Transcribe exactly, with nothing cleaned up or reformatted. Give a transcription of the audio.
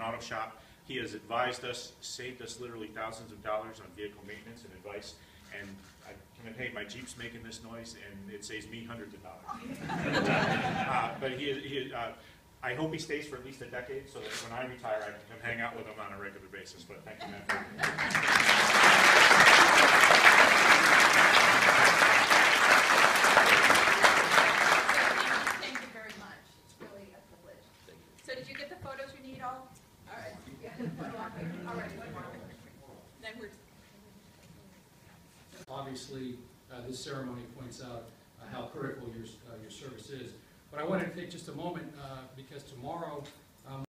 auto shop. He has advised us, saved us literally thousands of dollars on vehicle maintenance and advice. And I can hey, my Jeep's making this noise, and it saves me hundreds of dollars. uh, but he, he uh, I hope he stays for at least a decade, so that when I retire, I can come hang out with him on a regular basis. But thank you, Matt. Thank you very much. It's really a privilege. So did you get the photos you need all? All right. All right. Then we're. Obviously, uh, this ceremony points out uh, how critical your, uh, your service is. But I want to take just a moment uh, because tomorrow